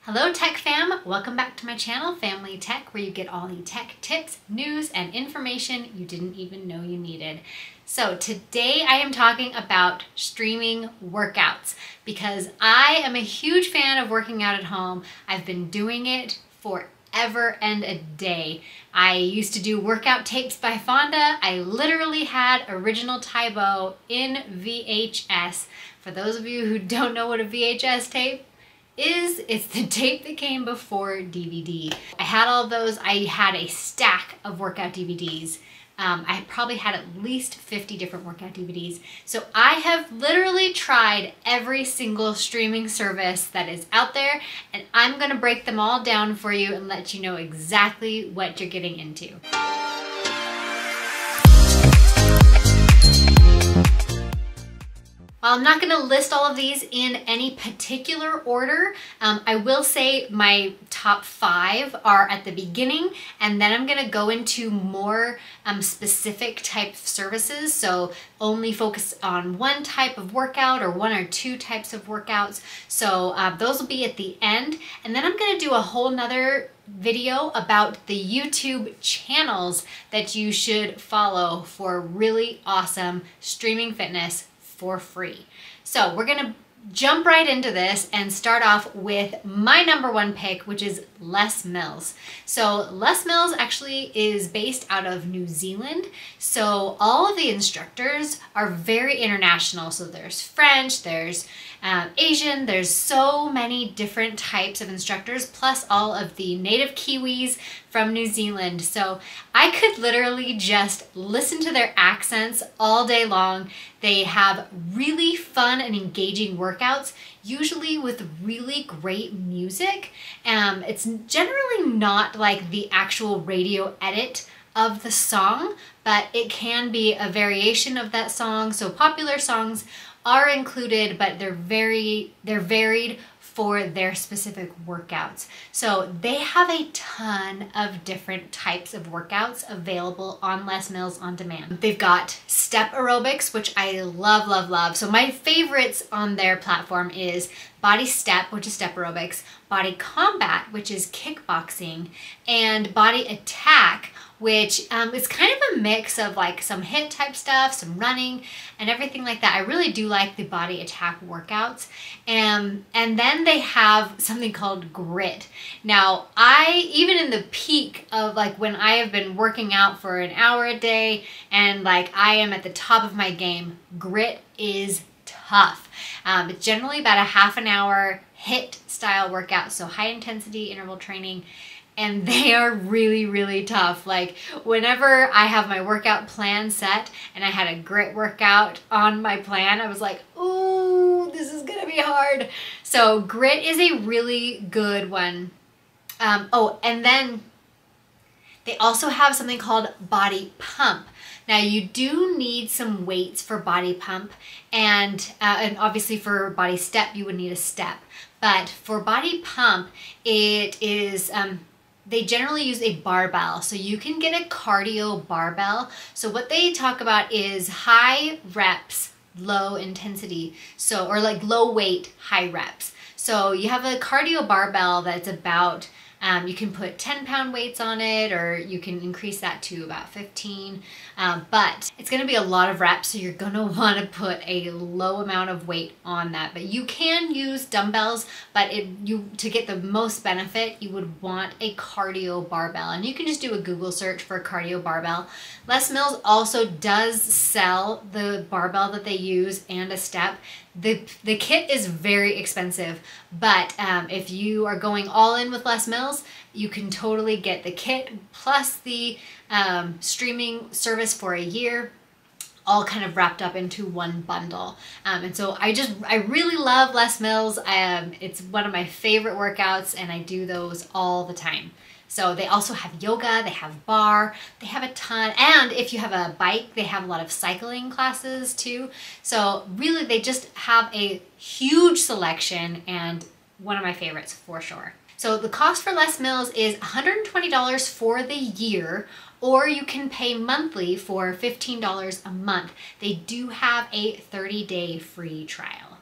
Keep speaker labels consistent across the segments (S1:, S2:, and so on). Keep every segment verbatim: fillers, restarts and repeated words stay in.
S1: Hello Tech Fam! Welcome back to my channel, Family Tech, where you get all the tech tips, news, and information you didn't even know you needed. So today I am talking about streaming workouts because I am a huge fan of working out at home. I've been doing it forever and a day. I used to do workout tapes by Fonda. I literally had original Tae Bo in V H S. For those of you who don't know what a V H S tape is, it's the tape that came before D V D. I had all of those. I had a stack of workout D V Ds. Um, I probably had at least fifty different workout D V Ds. So I have literally tried every single streaming service that is out there, and I'm gonna break them all down for you and let you know exactly what you're getting into. While I'm not going to list all of these in any particular order, um, I will say my top five are at the beginning, and then I'm going to go into more um, specific type of services, so only focus on one type of workout or one or two types of workouts. So uh, those will be at the end, and then I'm going to do a whole nother video about the YouTube channels that you should follow for really awesome streaming fitness for free. So we're gonna jump right into this and start off with my number one pick, which is Les Mills. So Les Mills actually is based out of New Zealand. So all of the instructors are very international. So there's French, there's uh, Asian, there's so many different types of instructors, plus all of the native Kiwis from New Zealand. So I could literally just listen to their accents all day long. They have really fun and engaging workouts, usually with really great music. Um, it's generally not like the actual radio edit of the song, but it can be a variation of that song. So popular songs are included, but they're very, they're varied for their specific workouts. So they have a ton of different types of workouts available on Les Mills On Demand. They've got step aerobics, which I love, love, love. So my favorites on their platform is Body Step, which is step aerobics, Body Combat, which is kickboxing, and Body Attack, which um, is kind of a mix of like some HIIT type stuff, some running, and everything like that. I really do like the Body Attack workouts. And, and then they have something called Grit. Now, I, even in the peak of like when I have been working out for an hour a day and like I am at the top of my game, Grit is tough. Um, it's generally about a half an hour HIIT style workout, so high intensity interval training. And they are really, really tough. Like whenever I have my workout plan set and I had a Grit workout on my plan, I was like, ooh, this is gonna be hard. So Grit is a really good one. Um, oh, and then they also have something called Body Pump. Now you do need some weights for Body Pump, and, uh, and obviously for Body Step you would need a step. But for Body Pump, it is, um, they generally use a barbell. So you can get a cardio barbell. So what they talk about is high reps, low intensity. So, or like low weight, high reps. So you have a cardio barbell that's about, um, you can put ten pound weights on it, or you can increase that to about fifteen. Um, but it's gonna be a lot of reps, so you're gonna wanna put a low amount of weight on that. But you can use dumbbells, but it, you to get the most benefit, you would want a cardio barbell. And you can just do a Google search for cardio barbell. Les Mills also does sell the barbell that they use and a step. The, the kit is very expensive, but um, if you are going all in with Les Mills, you can totally get the kit plus the um, streaming service for a year, all kind of wrapped up into one bundle. Um, and so I just, I really love Les Mills. Um, it's one of my favorite workouts, and I do those all the time. So they also have yoga, they have bar, they have a ton, and if you have a bike, they have a lot of cycling classes too. So really they just have a huge selection, and one of my favorites for sure. So the cost for Les Mills is one hundred twenty dollars for the year, or you can pay monthly for fifteen dollars a month. They do have a thirty day free trial.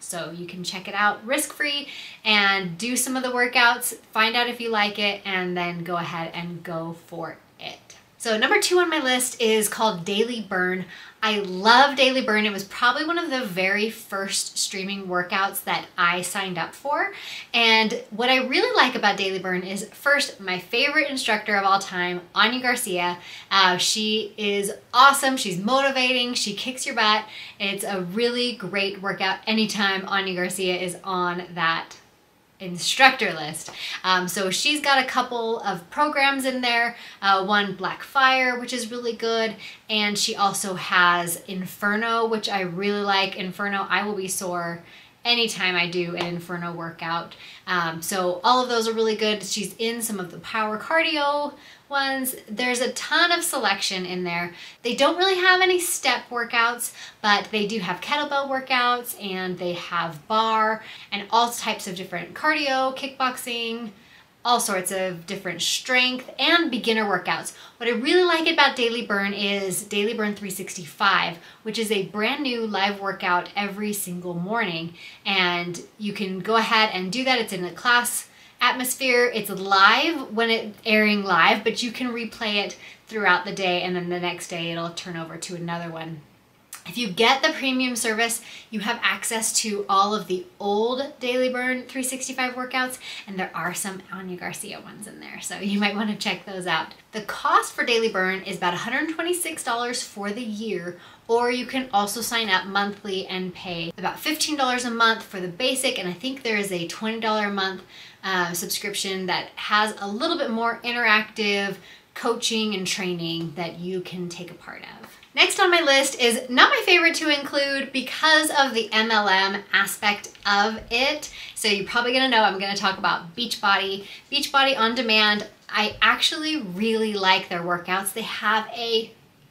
S1: So you can check it out risk-free and do some of the workouts, find out if you like it, and then go ahead and go for it. So number two on my list is called Daily Burn. I love Daily Burn. It was probably one of the very first streaming workouts that I signed up for. And what I really like about Daily Burn is, first, my favorite instructor of all time, Anya Garcia. Uh, she is awesome. She's motivating. She kicks your butt. It's a really great workout anytime Anya Garcia is on that instructor list. Um, so she's got a couple of programs in there, uh, one Black Fire, which is really good, and she also has Inferno, which I really like. Inferno, I will be sore anytime I do an Inferno workout. Um, so all of those are really good. She's in some of the power cardio ones. There's a ton of selection in there. They don't really have any step workouts, but they do have kettlebell workouts, and they have bar and all types of different cardio, kickboxing, all sorts of different strength and beginner workouts. What I really like about Daily Burn is Daily Burn three sixty-five, which is a brand new live workout every single morning. And you can go ahead and do that. It's in a class atmosphere. It's live when it's airing live, but you can replay it throughout the day, and then the next day it'll turn over to another one. If you get the premium service, you have access to all of the old Daily Burn three sixty-five workouts, and there are some Anya Garcia ones in there, so you might want to check those out. The cost for Daily Burn is about one hundred twenty-six dollars for the year, or you can also sign up monthly and pay about fifteen dollars a month for the basic, and I think there is a twenty dollars a month uh, subscription that has a little bit more interactive coaching and training that you can take a part of. Next on my list is not my favorite to include because of the M L M aspect of it. So you're probably gonna know I'm gonna talk about Beachbody. Beachbody On Demand, I actually really like their workouts. They have a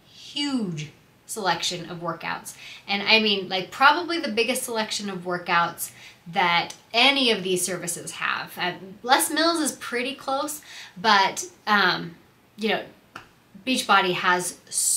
S1: huge selection of workouts. And I mean, like, probably the biggest selection of workouts that any of these services have. Uh, Les Mills is pretty close, but um, you know, Beachbody has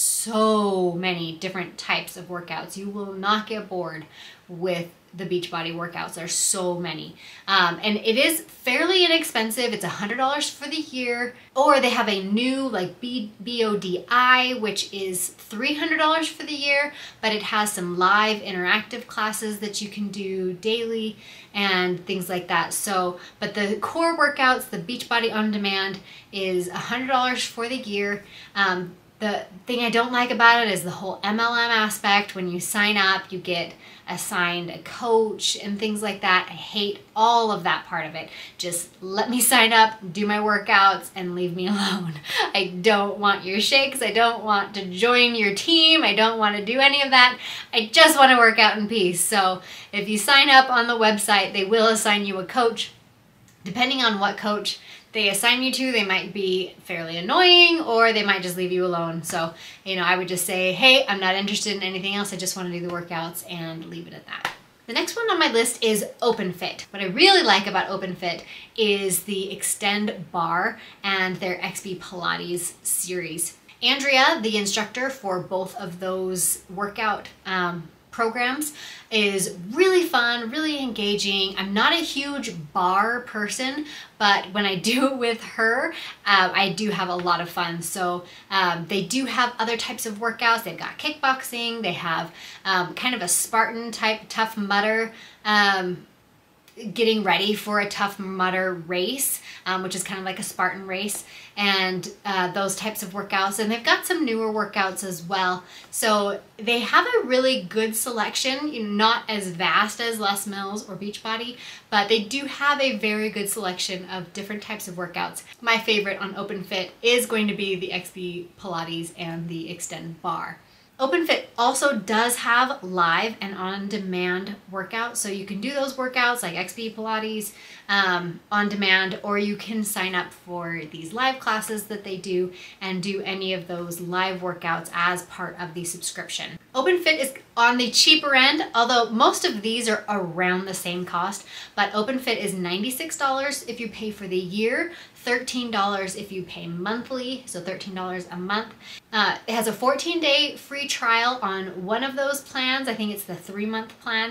S1: so many different types of workouts. You will not get bored with the Beachbody workouts. There's so many. Um, and it is fairly inexpensive. It's one hundred dollars for the year. Or they have a new like B O D I, which is three hundred dollars for the year, but it has some live interactive classes that you can do daily and things like that. So, but the core workouts, the Beachbody On Demand, is one hundred dollars for the year. Um, The thing I don't like about it is the whole M L M aspect. When you sign up, you get assigned a coach and things like that. I hate all of that part of it. Just let me sign up, do my workouts, and leave me alone. I don't want your shakes. I don't want to join your team. I don't want to do any of that. I just want to work out in peace. So if you sign up on the website, they will assign you a coach. Depending on what coach they assign you to, they might be fairly annoying, or they might just leave you alone. So, you know, I would just say, hey, I'm not interested in anything else. I just want to do the workouts, and leave it at that. The next one on my list is OpenFit. What I really like about OpenFit is the Extend Bar and their X B Pilates series. Andrea, the instructor for both of those workout um, programs, is really fun, really engaging. I'm not a huge bar person, but when I do it with her, uh, I do have a lot of fun. So um, they do have other types of workouts. They've got kickboxing. They have um, kind of a Spartan type Tough Mudder, um, getting ready for a Tough Mudder race, um, which is kind of like a Spartan race, and uh, those types of workouts. And they've got some newer workouts as well. So they have a really good selection, you know, not as vast as Les Mills or Beachbody, but they do have a very good selection of different types of workouts. My favorite on OpenFit is going to be the X B Pilates and the Extend Bar. OpenFit also does have live and on-demand workouts, so you can do those workouts like X B Pilates um, on demand, or you can sign up for these live classes that they do and do any of those live workouts as part of the subscription. OpenFit is on the cheaper end, although most of these are around the same cost, but OpenFit is ninety-six dollars if you pay for the year, thirteen dollars if you pay monthly, so thirteen dollars a month. Uh, it has a fourteen day free trial on one of those plans. I think it's the three month plan,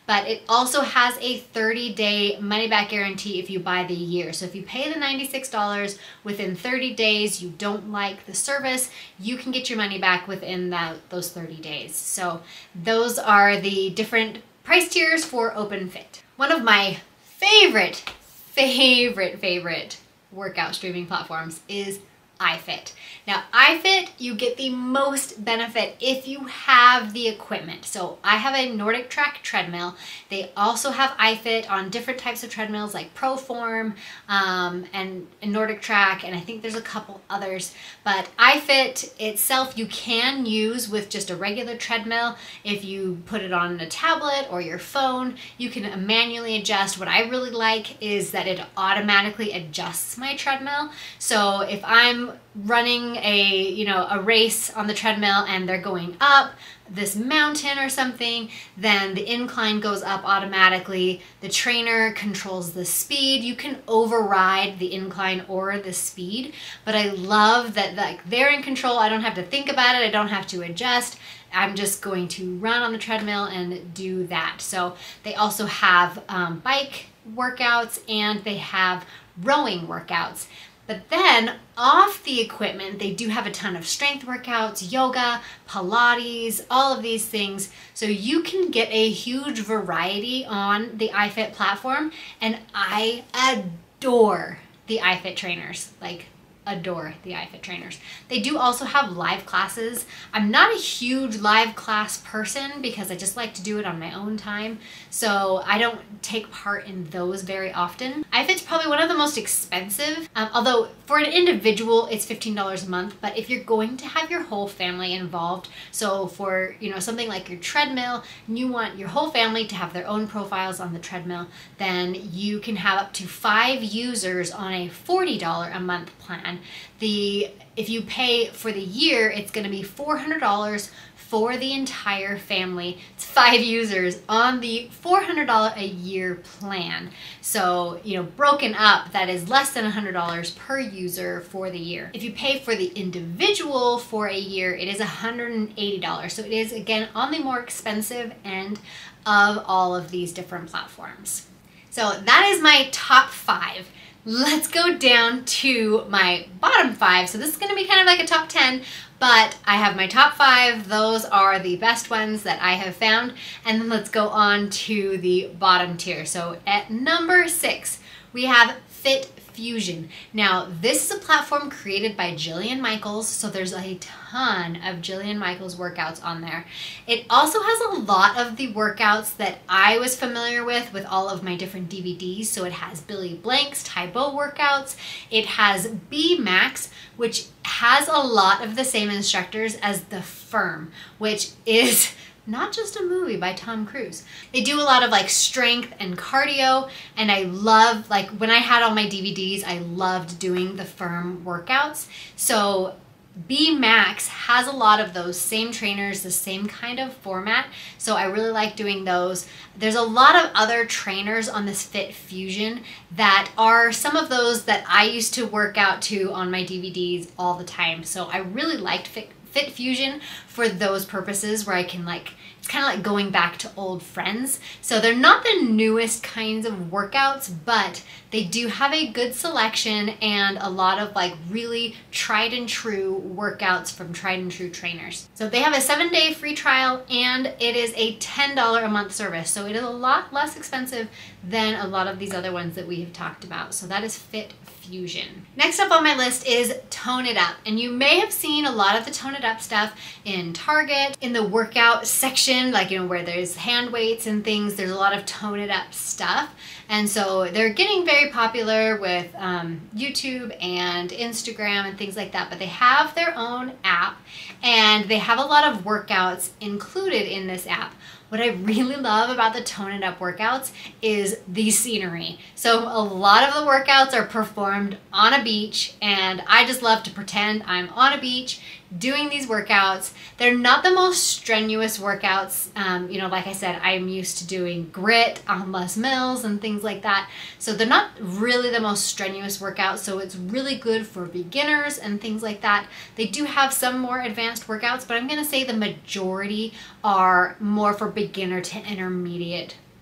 S1: but it also has a thirty day money back guarantee if you buy the year. So if you pay the ninety-six dollars within thirty days, you don't like the service, you can get your money back within that, those thirty days. So those are the different price tiers for OpenFit. One of my favorite, favorite, favorite workout streaming platforms is iFit. Now iFit, you get the most benefit if you have the equipment. So I have a NordicTrack treadmill. They also have iFit on different types of treadmills like ProForm um, and, and NordicTrack, and I think there's a couple others. But iFit itself you can use with just a regular treadmill. If you put it on a tablet or your phone, you can manually adjust. What I really like is that it automatically adjusts my treadmill. So if I'm running a you know a race on the treadmill and they're going up this mountain or something, then the incline goes up automatically. The trainer controls the speed. You can override the incline or the speed, but I love that like they're in control. I don't have to think about it. I don't have to adjust. I'm just going to run on the treadmill and do that. So they also have um, bike workouts and they have rowing workouts. But then off the equipment, they do have a ton of strength workouts, yoga, Pilates, all of these things. So you can get a huge variety on the iFit platform. And I adore the iFit trainers, like adore the iFit trainers. They do also have live classes. I'm not a huge live class person because I just like to do it on my own time. So I don't take part in those very often. iFit's probably one of the most expensive, um, although for an individual it's fifteen dollars a month, but if you're going to have your whole family involved, so for you know something like your treadmill, and you want your whole family to have their own profiles on the treadmill, then you can have up to five users on a forty dollars a month plan. The if you pay for the year, it's going to be four hundred dollars for the entire family. It's five users on the four hundred dollars a year plan. So, you know, broken up, that is less than one hundred dollars per user for the year. If you pay for the individual for a year, it is one hundred eighty dollars. So it is, again, on the more expensive end of all of these different platforms. So that is my top five. Let's go down to my bottom five. So this is going to be kind of like a top ten, but I have my top five. Those are the best ones that I have found. And then let's go on to the bottom tier. So at number six, we have Fit Fusion. Now, this is a platform created by Jillian Michaels, so there's a ton of Jillian Michaels workouts on there. It also has a lot of the workouts that I was familiar with with all of my different D V Ds. So it has Billy Blank's Tae Bo workouts. It has B Max, which has a lot of the same instructors as The Firm, which is not just a movie by Tom Cruise. They do a lot of like strength and cardio, and I love, like when I had all my D V Ds, I loved doing the Firm workouts. So B Max has a lot of those same trainers, the same kind of format, so I really like doing those. There's a lot of other trainers on this Fit Fusion that are some of those that I used to work out to on my D V Ds all the time. So I really liked Fit Fit Fusion for those purposes where I can like, it's kind of like going back to old friends. So they're not the newest kinds of workouts, but they do have a good selection and a lot of like really tried and true workouts from tried and true trainers. So they have a seven day free trial and it is a ten dollars a month service. So it is a lot less expensive than a lot of these other ones that we have talked about. So that is Fit Fusion. Next up on my list is Tone It Up. And you may have seen a lot of the Tone It Up stuff in Target, in the workout section, like, you know, where there's hand weights and things. There's a lot of Tone It Up stuff. And so they're getting very popular with um, YouTube and Instagram and things like that, but they have their own app and they have a lot of workouts included in this app. What I really love about the Tone It Up workouts is the scenery. So a lot of the workouts are performed on a beach, and I just love to pretend I'm on a beach doing these workouts. They're not the most strenuous workouts. Um, you know, like I said, I'm used to doing grit on Les Mills and things like that. So they're not really the most strenuous workouts. So it's really good for beginners and things like that. They do have some more advanced workouts, but I'm going to say the majority are more for beginner to intermediate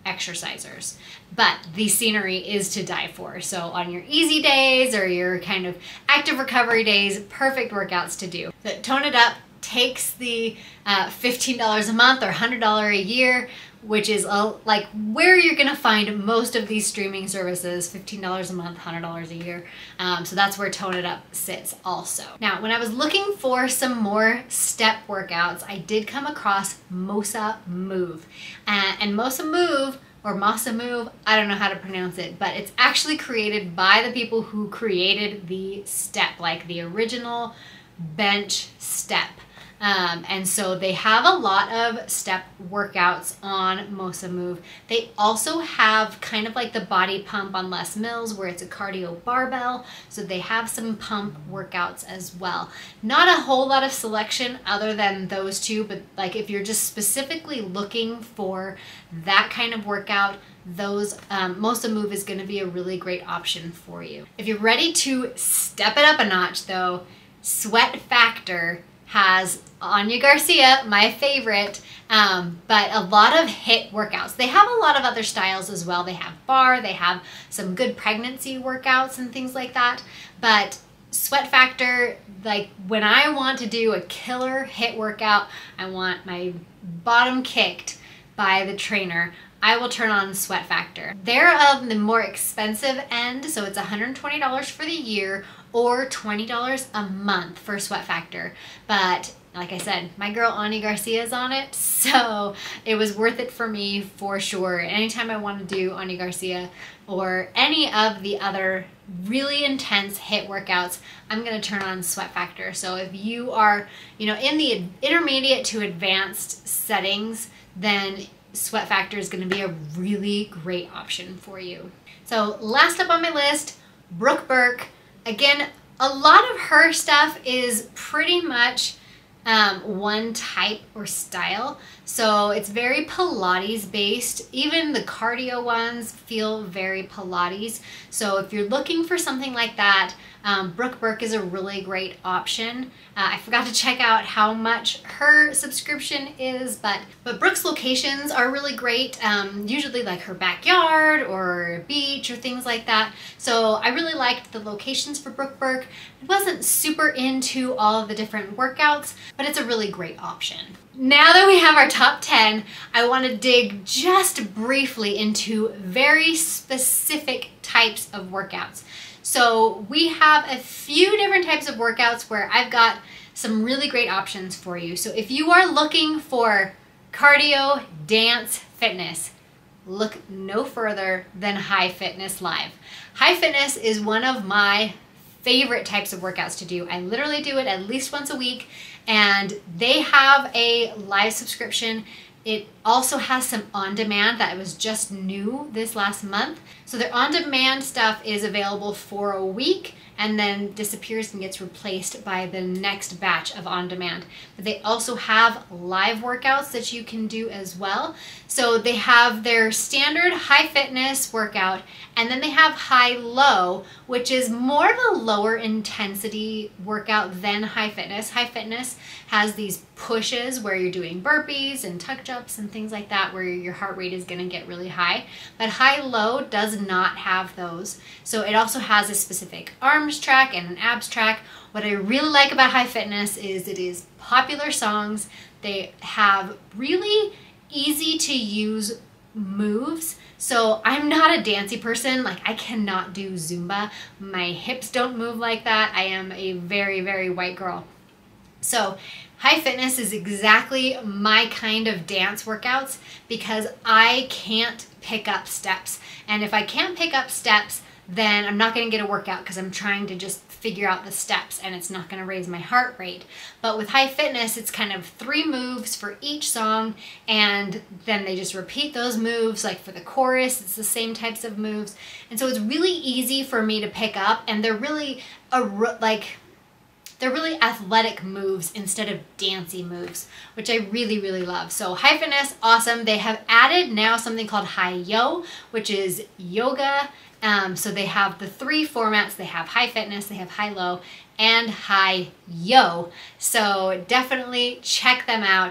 S1: exercisers, but the scenery is to die for. So on your easy days or your kind of active recovery days, perfect workouts to do. But Tone It Up takes the uh, fifteen dollars a month or one hundred dollars a year, which is uh, like where you're gonna find most of these streaming services, fifteen dollars a month, one hundred dollars a year. Um, so that's where Tone It Up sits also. Now, when I was looking for some more step workouts, I did come across Mosa Move. Uh, and Mosa Move, or Mosa Move, I don't know how to pronounce it, but it's actually created by the people who created the step, like the original bench step. Um, and so they have a lot of step workouts on Mosa Move. They also have kind of like the body pump on Les Mills where it's a cardio barbell. So they have some pump workouts as well. Not a whole lot of selection other than those two, but like if you're just specifically looking for that kind of workout, those um, Mosa Move is going to be a really great option for you. If you're ready to step it up a notch though, Sweat Factor has Anya Garcia, my favorite, um, but a lot of HIIT workouts. They have a lot of other styles as well. They have bar, they have some good pregnancy workouts and things like that. But Sweat Factor, like when I want to do a killer HIIT workout, I want my bottom kicked by the trainer, I will turn on Sweat Factor. They're of the more expensive end, so it's one hundred twenty dollars for the year or twenty dollars a month for Sweat Factor. But like I said, my girl Anya Garcia is on it, so it was worth it for me for sure. Anytime I want to do Anya Garcia or any of the other really intense HIIT workouts, I'm going to turn on Sweat Factor. So if you are, you know, in the intermediate to advanced settings, then Sweat Factor is going to be a really great option for you. So last up on my list, Brooke Burke. Again, a lot of her stuff is pretty much um, one type or style. So it's very Pilates based. Even the cardio ones feel very Pilates. So if you're looking for something like that, um, Brooke Burke is a really great option. Uh, I forgot to check out how much her subscription is, but, but Brooke's locations are really great. Um, usually like her backyard or beach or things like that. So I really liked the locations for Brooke Burke. I wasn't super into all of the different workouts, but it's a really great option. Now that we have our top ten, I want to dig just briefly into very specific types of workouts. So we have a few different types of workouts where I've got some really great options for you. So if you are looking for cardio, dance, fitness, look no further than High Fitness Live. High Fitness is one of my favorite types of workouts to do. I literally do it at least once a week, and they have a live subscription. It also has some on-demand that was just new this last month. So their on-demand stuff is available for a week and then disappears and gets replaced by the next batch of on-demand. But they also have live workouts that you can do as well. So they have their standard high fitness workout, and then they have high-low, which is more of a lower intensity workout than high fitness. High fitness has these pushes where you're doing burpees and tuck jumps and things like that where your heart rate is gonna get really high. But high-low does not have those. So it also has a specific arms track and an abs track. What I really like about High Fitness is it is popular songs. They have really easy to use moves. So I'm not a dancey person. Like, I cannot do Zumba. My hips don't move like that. I am a very, very white girl. So High Fitness is exactly my kind of dance workouts because I can't pick up steps. And if I can't pick up steps, then I'm not going to get a workout because I'm trying to just figure out the steps and it's not going to raise my heart rate. But with High Fitness, it's kind of three moves for each song, and then they just repeat those moves. Like for the chorus, it's the same types of moves. And so it's really easy for me to pick up, and they're really a, like they're really athletic moves instead of dancey moves, which I really, really love. So High Fitness, awesome. They have added now something called Hi-Yo, which is yoga. Um, so they have the three formats. They have High Fitness, they have High-Low, and Hi-Yo. So definitely check them out.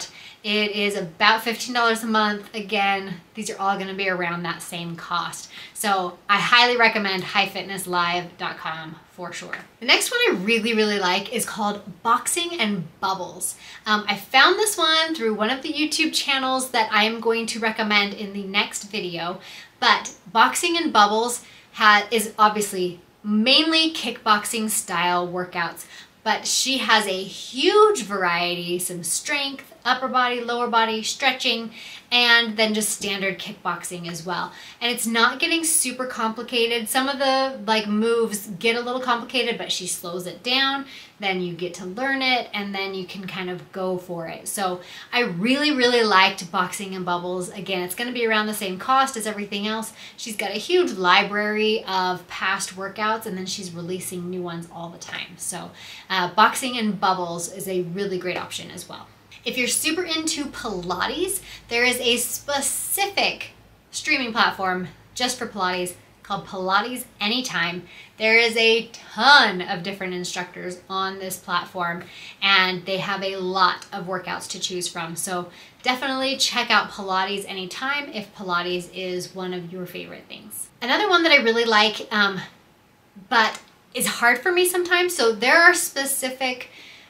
S1: It is about fifteen dollars a month. Again, these are all gonna be around that same cost. So I highly recommend high fitness live dot com for sure. The next one I really, really like is called Boxing and Bubbles. Um, I found this one through one of the YouTube channels that I am going to recommend in the next video, but Boxing and Bubbles ha is obviously mainly kickboxing style workouts, but she has a huge variety, some strength, upper body, lower body, stretching, and then just standard kickboxing as well. And it's not getting super complicated. Some of the like moves get a little complicated, but she slows it down. Then you get to learn it, and then you can kind of go for it. So I really, really liked Boxing and Bubbles. Again, it's gonna be around the same cost as everything else. She's got a huge library of past workouts, and then she's releasing new ones all the time. So uh, Boxing and Bubbles is a really great option as well. If you're super into Pilates, there is a specific streaming platform just for Pilates called Pilates Anytime. There is a ton of different instructors on this platform, and they have a lot of workouts to choose from. So definitely check out Pilates Anytime if Pilates is one of your favorite things. Another one that I really like, um, but is hard for me sometimes. So there are specific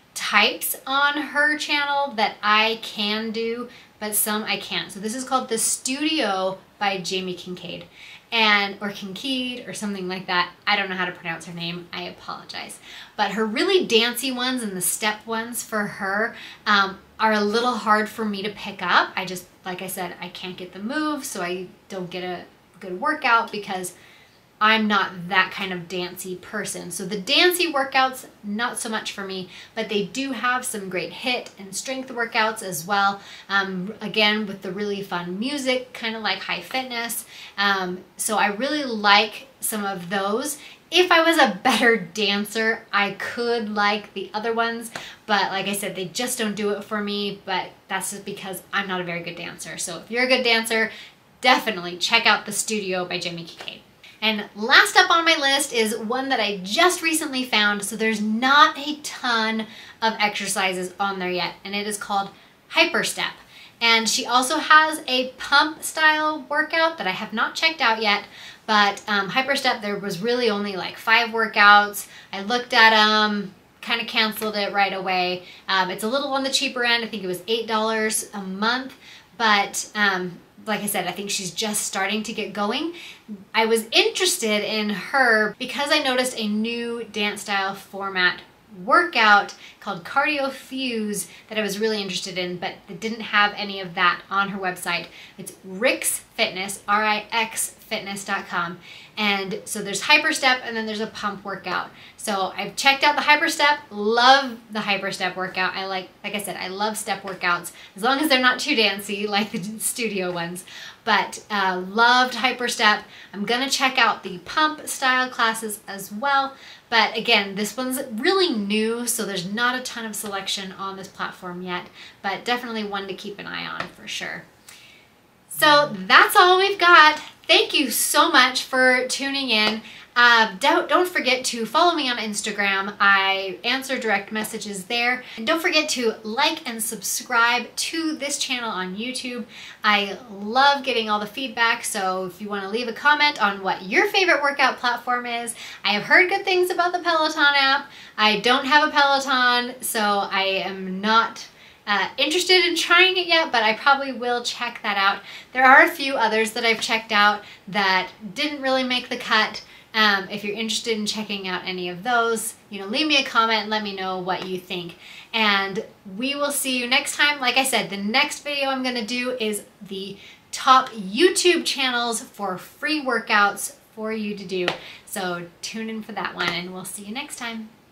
S1: types on her channel that I can do, but some I can't. So this is called The Studio by Jamie Kincaid, and or Kincaid or something like that. I don't know how to pronounce her name. I apologize. But her really dancey ones and the step ones for her um, are a little hard for me to pick up. I just, like I said, I can't get the move, so I don't get a good workout because I'm not that kind of dancey person. So the dancey workouts, not so much for me, but they do have some great HIIT and strength workouts as well. Um, again, with the really fun music, kind of like high fitness. Um, so I really like some of those. If I was a better dancer, I could like the other ones, but like I said, they just don't do it for me, but that's just because I'm not a very good dancer. So if you're a good dancer, definitely check out The Studio by Jamie Kincaid. And last up on my list is one that I just recently found, so there's not a ton of exercises on there yet, and it is called Hyperstep. And she also has a pump style workout that I have not checked out yet, but um, Hyperstep, there was really only like five workouts. I looked at them, kind of canceled it right away. Um, it's a little on the cheaper end. I think it was eight dollars a month, but um, like I said, I think she's just starting to get going. I was interested in her because I noticed a new dance style format workout called Cardio Fuse that I was really interested in, but it didn't have any of that on her website. It's Rix Fitness, R I X fitness dot com. And so there's Hyperstep, and then there's a pump workout. So I've checked out the Hyperstep, love the Hyperstep workout. I like, like I said, I love step workouts, as long as they're not too dancey like the studio ones. But uh, loved Hyperstep. I'm gonna check out the pump style classes as well. But again, this one's really new, so there's not a ton of selection on this platform yet, but definitely one to keep an eye on for sure. So that's all we've got. Thank you so much for tuning in. Uh, don't, don't forget to follow me on Instagram. I answer direct messages there. And don't forget to like and subscribe to this channel on YouTube. I love getting all the feedback, so if you want to leave a comment on what your favorite workout platform is. I have heard good things about the Peloton app. I don't have a Peloton, so I am not Uh, interested in trying it yet, but I probably will check that out. There are a few others that I've checked out that didn't really make the cut. Um, if you're interested in checking out any of those, you know, leave me a comment and let me know what you think. And we will see you next time. Like I said, the next video I'm going to do is the top YouTube channels for free workouts for you to do. So tune in for that one, and we'll see you next time.